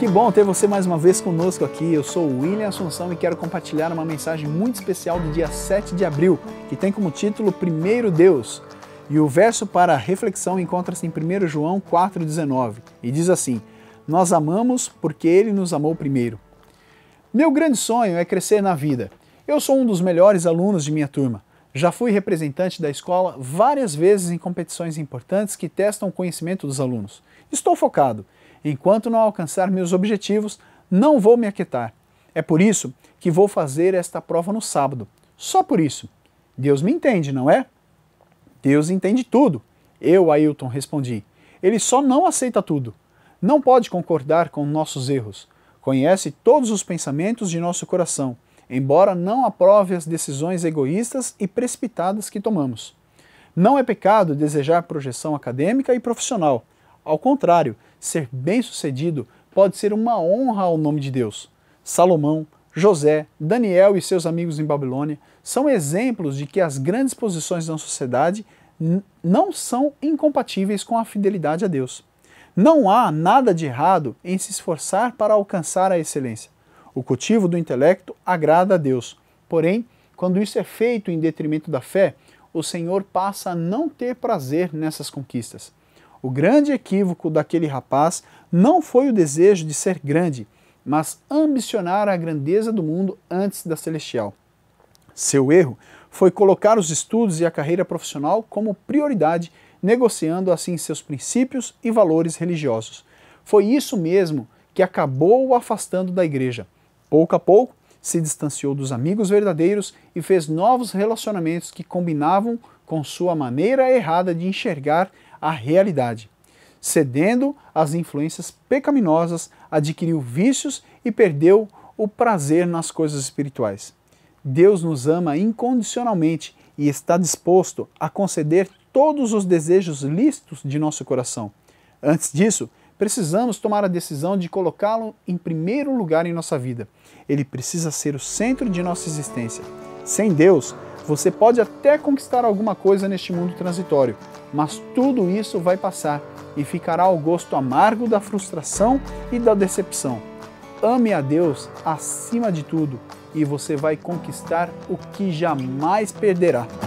Que bom ter você mais uma vez conosco aqui. Eu sou o William Assunção e quero compartilhar uma mensagem muito especial do dia 7 de abril, que tem como título Primeiro Deus. E o verso para a reflexão encontra-se em 1 João 4,19 e diz assim: Nós amamos porque Ele nos amou primeiro. Meu grande sonho é crescer na vida. Eu sou um dos melhores alunos de minha turma. Já fui representante da escola várias vezes em competições importantes que testam o conhecimento dos alunos. Estou focado. Enquanto não alcançar meus objetivos, não vou me aquietar. É por isso que vou fazer esta prova no sábado. Só por isso. Deus me entende, não é? Deus entende tudo. Eu, Ailton, respondi. Ele só não aceita tudo. Não pode concordar com nossos erros. Conhece todos os pensamentos de nosso coração, embora não aprove as decisões egoístas e precipitadas que tomamos. Não é pecado desejar projeção acadêmica e profissional. Ao contrário, ser bem-sucedido pode ser uma honra ao nome de Deus. Salomão, José, Daniel e seus amigos em Babilônia são exemplos de que as grandes posições na sociedade não são incompatíveis com a fidelidade a Deus. Não há nada de errado em se esforçar para alcançar a excelência. O cultivo do intelecto agrada a Deus. Porém, quando isso é feito em detrimento da fé, o Senhor passa a não ter prazer nessas conquistas. O grande equívoco daquele rapaz não foi o desejo de ser grande, mas ambicionar a grandeza do mundo antes da celestial. Seu erro foi colocar os estudos e a carreira profissional como prioridade, negociando assim seus princípios e valores religiosos. Foi isso mesmo que acabou o afastando da igreja. Pouco a pouco, se distanciou dos amigos verdadeiros e fez novos relacionamentos que combinavam com sua maneira errada de enxergar a realidade. Cedendo às influências pecaminosas, adquiriu vícios e perdeu o prazer nas coisas espirituais. Deus nos ama incondicionalmente e está disposto a conceder todos os desejos lícitos de nosso coração. Antes disso, precisamos tomar a decisão de colocá-lo em primeiro lugar em nossa vida. Ele precisa ser o centro de nossa existência. Sem Deus, você pode até conquistar alguma coisa neste mundo transitório, mas tudo isso vai passar e ficará ao gosto amargo da frustração e da decepção. Ame a Deus acima de tudo e você vai conquistar o que jamais perderá.